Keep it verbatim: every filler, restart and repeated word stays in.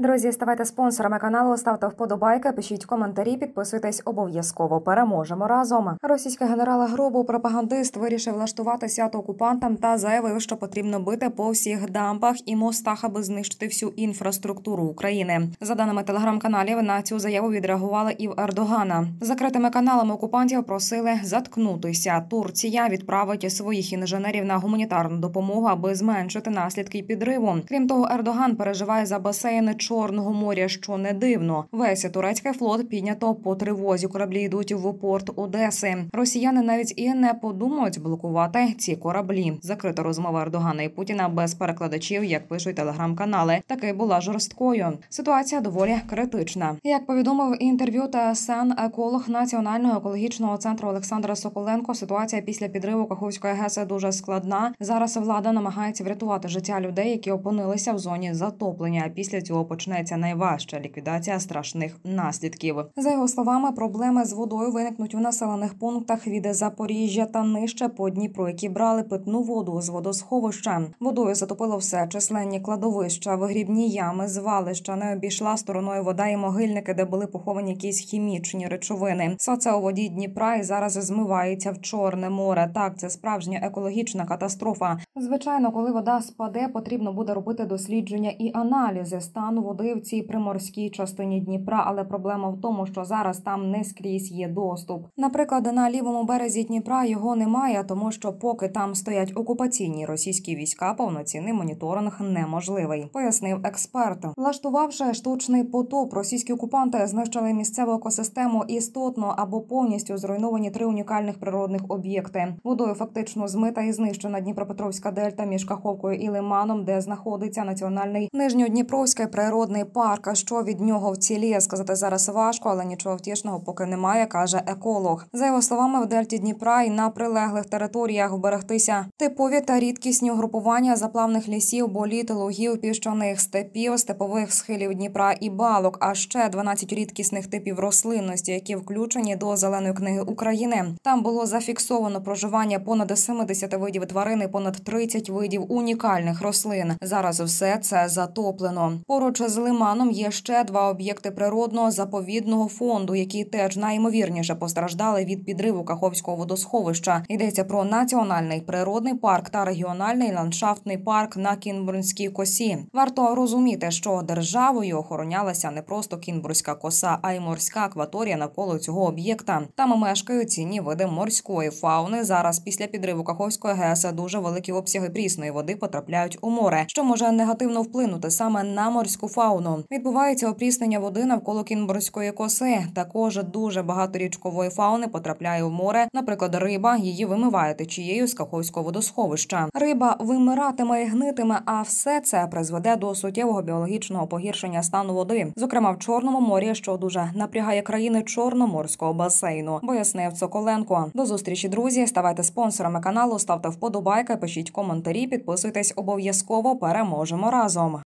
Друзі, ставайте спонсорами каналу, ставте вподобайки, пишіть коментарі, підписуйтесь обов'язково. Переможемо разом. Російський генерал Гробов, пропагандист, вирішив влаштувати свято окупантам та заявив, що потрібно бити по всіх дамбах і мостах, аби знищити всю інфраструктуру України. За даними телеграм-каналів, на цю заяву відреагували і в Ердогана. Закритими каналами окупантів просили заткнутися. Турція відправить своїх інженерів на гуманітарну допомогу, аби зменшити наслідки підриву. Крім того, Ердоган переживає за басейни Чорного моря, що не дивно. Весь турецький флот піднято по тривозі. Кораблі йдуть в порт Одеси. Росіяни навіть і не подумають блокувати ці кораблі. Закрита розмова Ердогана і Путіна без перекладачів, як пишуть телеграм-канали, таки була жорсткою. Ситуація доволі критична. Як повідомив інтерв'ю ТСН еколог Національного екологічного центру Олександр Соколенко, ситуація після підриву Каховської ГЕС дуже складна. Зараз влада намагається врятувати життя людей, які опинилися в зоні затоплення. А після цього почнеться найважча ліквідація страшних наслідків. За його словами, проблеми з водою виникнуть у населених пунктах від Запоріжжя та нижче по Дніпру, які брали питну воду з водосховища. Водою затопило все: численні кладовища, вигрібні ями, звалища, не обійшла стороною вода і могильники, де були поховані якісь хімічні речовини. Все це у воді Дніпра і зараз змивається в Чорне море. Так, це справжня екологічна катастрофа. Звичайно, коли вода спаде, потрібно буде робити дослідження і аналізи стану води в цій приморській частині Дніпра, але проблема в тому, що зараз там не скрізь є доступ. Наприклад, на лівому березі Дніпра його немає, тому що поки там стоять окупаційні російські війська, повноцінний моніторинг неможливий, пояснив експерт. Влаштувавши штучний потоп, російські окупанти знищили місцеву екосистему, істотно або повністю зруйновані три унікальних природних об'єкти. Водою фактично змита і знищена Дніпропетровська дельта між Каховкою і Лиманом, де знаходиться національний Нижньодніпровський природний парк. А що від нього вціліє, сказати зараз важко, але нічого втішного поки немає, каже еколог. За його словами, в дельті Дніпра і на прилеглих територіях вберегтися типові та рідкісні угрупування заплавних лісів, боліт, лугів, піщаних степів, степових схилів Дніпра і балок, а ще дванадцять рідкісних типів рослинності, які включені до Зеленої книги України. Там було зафіксовано проживання понад сімдесят видів тварин і понад тридцять видів унікальних рослин. Зараз все це затоплено. Поруч з Лиманом є ще два об'єкти природного заповідного фонду, які теж найімовірніше постраждали від підриву Каховського водосховища. Йдеться про Національний природний парк та регіональний ландшафтний парк на Кінбурнській косі. Варто розуміти, що державою охоронялася не просто Кінбурнська коса, а й морська акваторія навколо цього об'єкта. Там мешкають цінні види морської фауни. Зараз після підриву Каховської ГЕС дуже великі обсяги прісної води потрапляють у море, що може негативно вплинути саме на морську фауну. Відбувається опріснення води навколо Кінбурнської коси. Також дуже багато річкової фауни потрапляє в море. Наприклад, риба, її вимиває течією з Каховського водосховища. Риба вимиратиме і гнитиме, а все це призведе до суттєвого біологічного погіршення стану води, зокрема в Чорному морі, що дуже напрягає країни Чорноморського басейну, пояснив Соколенко. До зустрічі, друзі. Ставайте спонсорами каналу, ставте вподобайки, пишіть коментарі, підписуйтесь обов'язково. Переможемо разом.